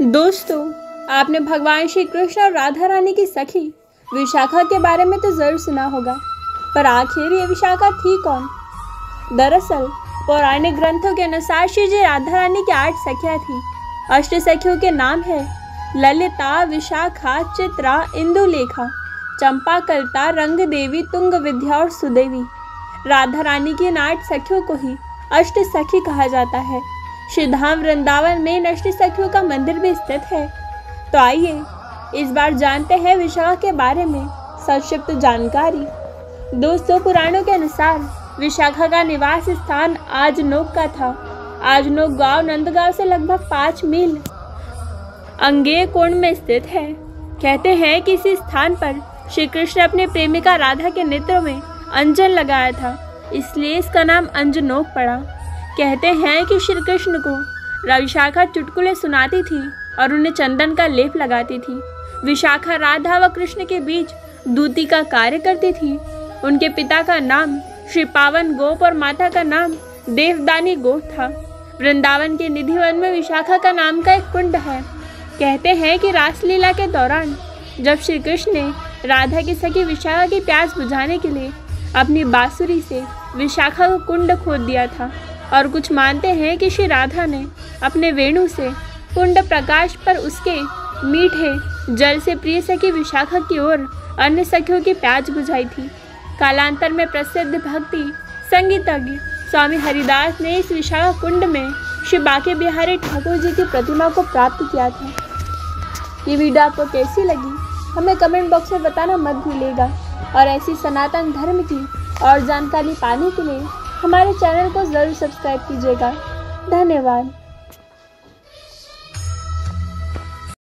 दोस्तों, आपने भगवान श्री कृष्ण और राधा रानी की सखी विशाखा के बारे में तो जरूर सुना होगा, पर आखिर ये विशाखा थी कौन? दरअसल पौराणिक ग्रंथों के अनुसार श्री जी राधा रानी की 8 सखियां थी। अष्ट सखियों के नाम है ललिता, विशाखा, चित्रा, इंदुलेखा, चंपा, कलता, रंग देवी, तुंग विद्या और सुदेवी। राधा रानी की इन 8 सखियों को ही अष्ट सखी कहा जाता है। श्रीधाम वृंदावन में इन अष्ट सखियों का मंदिर भी स्थित है। तो आइए इस बार जानते हैं विशाखा के बारे में संक्षिप्त जानकारी। दोस्तों, पुराणों के अनुसार विशाखा का निवास स्थान आजनोक का था। आजनोक गांव नंदगांव से लगभग 5 मील अंगेय कोण में स्थित है। कहते हैं कि इसी स्थान पर श्री कृष्ण अपने प्रेमिका राधा के नेत्रों में अंजन लगाया था, इसलिए इसका नाम अंजनोक पड़ा। कहते हैं कि श्री कृष्ण को विशाखा चुटकुले सुनाती थी और उन्हें चंदन का लेप लगाती थी। विशाखा राधा व कृष्ण के बीच दूती का कार्य करती थी। उनके पिता का नाम श्री पावन गोप और माता का नाम देवदानी गोप था। वृंदावन के निधिवन में विशाखा का नाम का एक कुंड है। कहते हैं कि रासलीला के दौरान जब श्री कृष्ण ने राधा की सखी विशाखा की प्यास बुझाने के लिए अपनी बांसुरी से विशाखा को कुंड खोद दिया था, और कुछ मानते हैं कि श्री राधा ने अपने वेणु से कुंड प्रकाश पर उसके मीठे जल से प्रिय सखी विशाखा की ओर अन्य सखियों की प्यास बुझाई थी। कालांतर में प्रसिद्ध भक्ति संगीतज्ञ स्वामी हरिदास ने इस विशाखा कुंड में श्री बांके बिहारी ठाकुर जी की प्रतिमा को प्राप्त किया था। ये वीडियो आपको कैसी लगी हमें कमेंट बॉक्स में बताना मत भूलिएगा, और ऐसी सनातन धर्म की और जानकारी पाने के लिए हमारे चैनल को ज़रूर सब्सक्राइब कीजिएगा। धन्यवाद।